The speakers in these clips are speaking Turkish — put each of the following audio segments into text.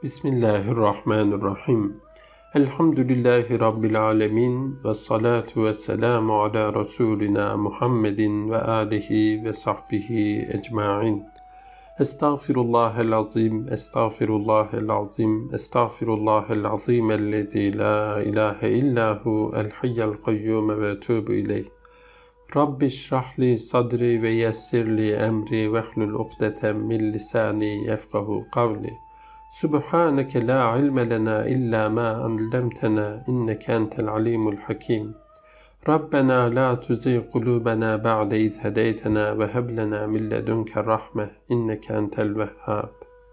Bismillahirrahmanirrahim. Elhamdülillahi Rabbil alemin. Ve salatu ve selamu ala Resulina Muhammedin ve alihi ve sahbihi ecma'in. Estağfirullahel azim, estağfirullahel azim, estağfirullahel azim ellezî la ilahe illahu el hayyel kayyum ve etûbü ileyh. Rabbi şrahli sadri ve yessirli emri vehlul ukdeten min lisani yefkahu kavli. Subhaneke la ilme lena illa ma allamtena inneke entel alimul hakim. Rabbena la tuzigh kulubena ba'de iz hedeytena ve heb lena min ledunke rahme inneke entel vehhab.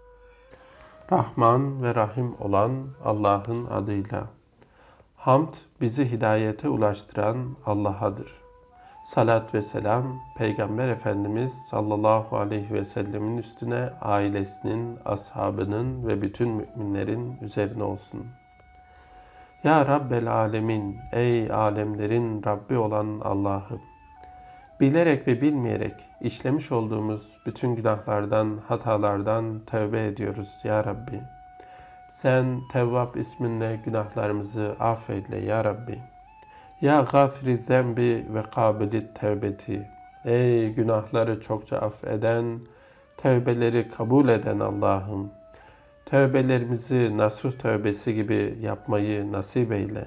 Rahman ve Rahim olan Allah'ın adıyla. Hamd bizi hidayete ulaştıran Allah'adır. Salat ve selam Peygamber Efendimiz sallallahu aleyhi ve sellemin üstüne, ailesinin, ashabının ve bütün müminlerin üzerine olsun. Ya Rabbel Alemin, ey alemlerin Rabbi olan Allah'ım! Bilerek ve bilmeyerek işlemiş olduğumuz bütün günahlardan, hatalardan tövbe ediyoruz ya Rabbi. Sen Tevvab isminle günahlarımızı affeyle ya Rabbi. Ya gafiri zembi ve kabilit tevbeti. Ey günahları çokça affeden, tövbeleri kabul eden Allah'ım. Tövbelerimizi nasuh tövbesi gibi yapmayı nasip eyle.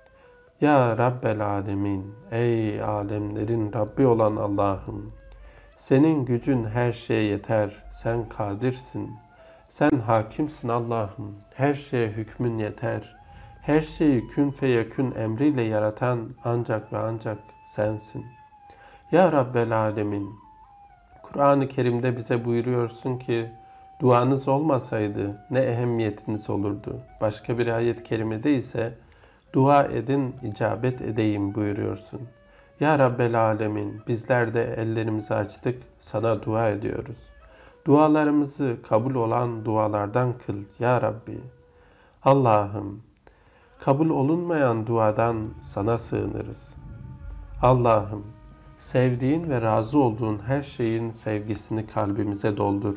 Ya Rabbel Alemin, ey alemlerin Rabbi olan Allah'ım. Senin gücün her şeye yeter, sen kadirsin. Sen hakimsin Allah'ım, her şeye hükmün yeter. Her şeyi kün feyekün emriyle yaratan ancak ve ancak sensin. Ya Rabbel Alemin, Kur'an-ı Kerim'de bize buyuruyorsun ki, duanız olmasaydı ne ehemmiyetiniz olurdu. Başka bir ayet-i kerimede ise, dua edin, icabet edeyim buyuruyorsun. Ya Rabbel Alemin, bizler de ellerimizi açtık, sana dua ediyoruz. Dualarımızı kabul olan dualardan kıl ya Rabbi. Allah'ım, kabul olunmayan duadan sana sığınırız. Allah'ım, sevdiğin ve razı olduğun her şeyin sevgisini kalbimize doldur.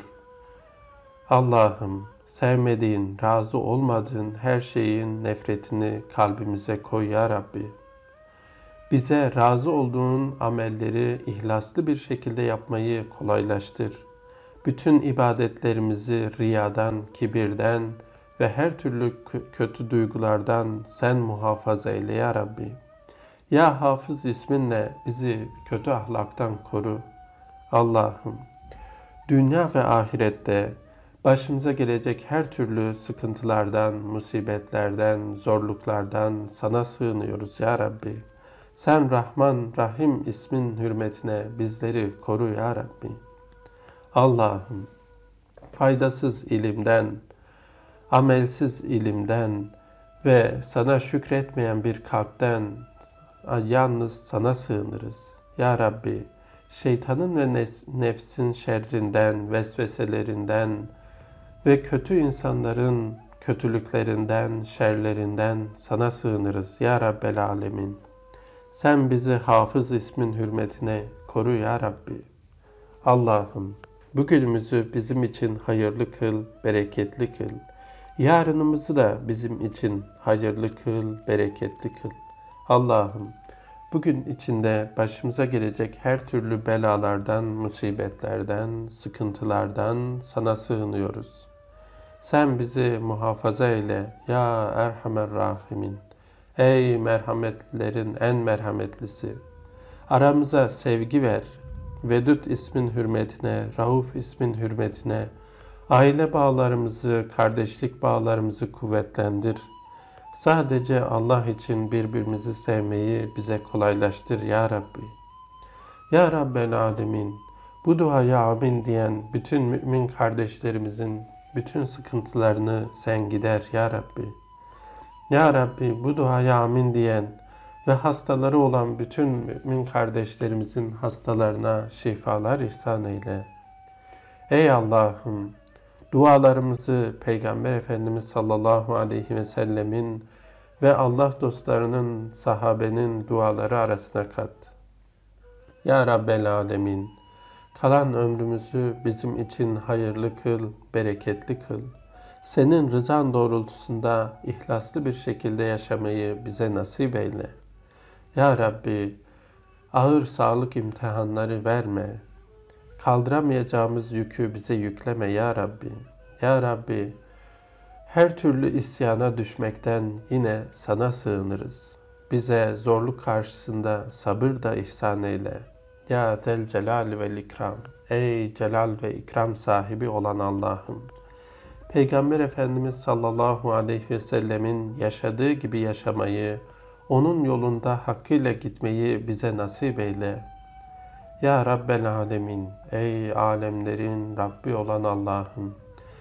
Allah'ım, sevmediğin, razı olmadığın her şeyin nefretini kalbimize koy ya Rabbi. Bize razı olduğun amelleri ihlaslı bir şekilde yapmayı kolaylaştır. Bütün ibadetlerimizi riyadan, kibirden ve her türlü kötü duygulardan sen muhafaza eyle ya Rabbi. Ya Hafız isminle bizi kötü ahlaktan koru. Allah'ım, dünya ve ahirette başımıza gelecek her türlü sıkıntılardan, musibetlerden, zorluklardan sana sığınıyoruz ya Rabbi. Sen Rahman, Rahim ismin hürmetine bizleri koru ya Rabbi. Allah'ım, faydasız ilimden, amelsiz ilimden ve sana şükretmeyen bir kalpten yalnız sana sığınırız. Ya Rabbi, şeytanın ve nefsin şerrinden, vesveselerinden ve kötü insanların kötülüklerinden, şerlerinden sana sığınırız. Ya Rabbel Alemin, sen bizi Hafız ismin hürmetine koru ya Rabbi. Allah'ım, bugünümüzü bizim için hayırlı kıl, bereketli kıl. Yarınımızı da bizim için hayırlı kıl, bereketli kıl. Allah'ım, bugün içinde başımıza gelecek her türlü belalardan, musibetlerden, sıkıntılardan sana sığınıyoruz. Sen bizi muhafaza eyle ya Erhamer Rahimin. Ey merhametlilerin en merhametlisi. Aramıza sevgi ver. Vedud ismin hürmetine, Rauf ismin hürmetine, aile bağlarımızı, kardeşlik bağlarımızı kuvvetlendir. Sadece Allah için birbirimizi sevmeyi bize kolaylaştır ya Rabbi. Ya Rabbel Alemin, bu duaya amin diyen bütün mümin kardeşlerimizin bütün sıkıntılarını sen gider ya Rabbi. Ya Rabbi, bu duaya amin diyen ve hastaları olan bütün mümin kardeşlerimizin hastalarına şifalar ihsan eyle. Ey Allah'ım, dualarımızı Peygamber Efendimiz sallallahu aleyhi ve sellemin ve Allah dostlarının, sahabenin duaları arasına kat. Ya Rabbel Alemin, kalan ömrümüzü bizim için hayırlı kıl, bereketli kıl. Senin rızan doğrultusunda ihlaslı bir şekilde yaşamayı bize nasip eyle. Ya Rabbi, ağır sağlık imtihanları verme. Kaldıramayacağımız yükü bize yükleme ya Rabbi. Ya Rabbi, her türlü isyana düşmekten yine sana sığınırız. Bize zorluk karşısında sabır da ihsan eyle. Ya zel celal ve ikram. Ey celal ve ikram sahibi olan Allah'ım. Peygamber Efendimiz sallallahu aleyhi ve sellemin yaşadığı gibi yaşamayı, onun yolunda hakkıyla gitmeyi bize nasip eyle. Ya Rabbel Alemin, ey alemlerin Rabbi olan Allah'ım.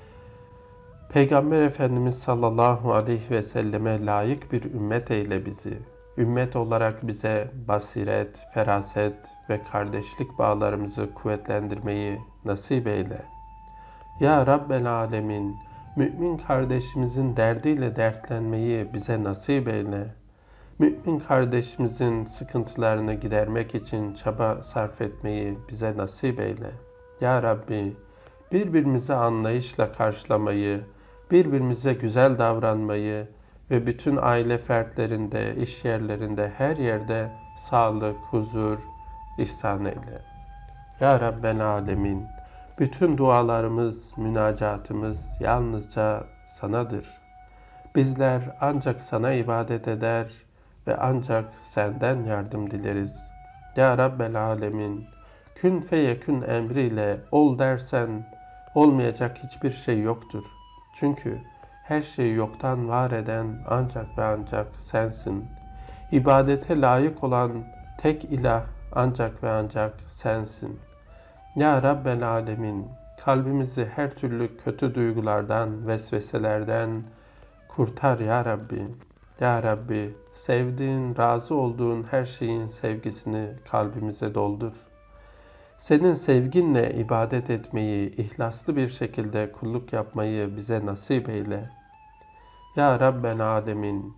Peygamber Efendimiz sallallahu aleyhi ve selleme layık bir ümmet eyle bizi. Ümmet olarak bize basiret, feraset ve kardeşlik bağlarımızı kuvvetlendirmeyi nasip eyle. Ya Rabbel Alemin, mümin kardeşimizin derdiyle dertlenmeyi bize nasip eyle. Mümin kardeşimizin sıkıntılarını gidermek için çaba sarf etmeyi bize nasip eyle. Ya Rabbi, birbirimizi anlayışla karşılamayı, birbirimize güzel davranmayı ve bütün aile fertlerinde, iş yerlerinde, her yerde sağlık, huzur ihsan eyle. Ya Rabbel Alemin, bütün dualarımız, münacatımız yalnızca sanadır. Bizler ancak sana ibadet eder ve ancak senden yardım dileriz. Ya Rabbel Alemin, kün feyekün emriyle ol dersen olmayacak hiçbir şey yoktur. Çünkü her şeyi yoktan var eden ancak ve ancak sensin. İbadete layık olan tek ilah ancak ve ancak sensin. Ya Rabbel Alemin, kalbimizi her türlü kötü duygulardan, vesveselerden kurtar ya Rabbi. Ya Rabbi, sevdiğin, razı olduğun her şeyin sevgisini kalbimize doldur. Senin sevginle ibadet etmeyi, ihlaslı bir şekilde kulluk yapmayı bize nasip eyle. Ya Rabbel Alemin,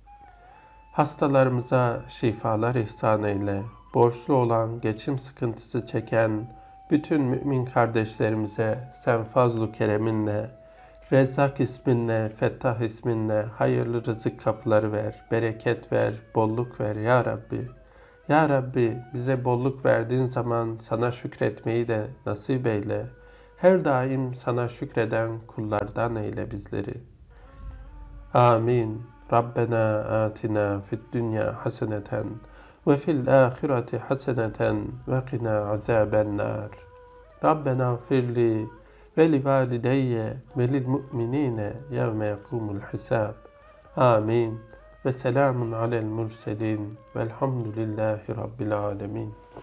hastalarımıza şifalar ihsan eyle. Borçlu olan, geçim sıkıntısı çeken bütün mümin kardeşlerimize sen fazl-ı kereminle, Rezzak isminle, Fettah isminle hayırlı rızık kapıları ver, bereket ver, bolluk ver ya Rabbi. Ya Rabbi, bize bolluk verdiğin zaman sana şükretmeyi de nasip eyle. Her daim sana şükreden kullardan eyle bizleri. Amin. Rabbena atina fid dünya haseneten ve fil ahireti haseneten ve qina azaben nar. Rabbena gfirli ve li valideyye ve lil mu'minine yevme yekumul hisab. Amin. Ve selamun alel murselin velhamdülillahi rabbil alemin.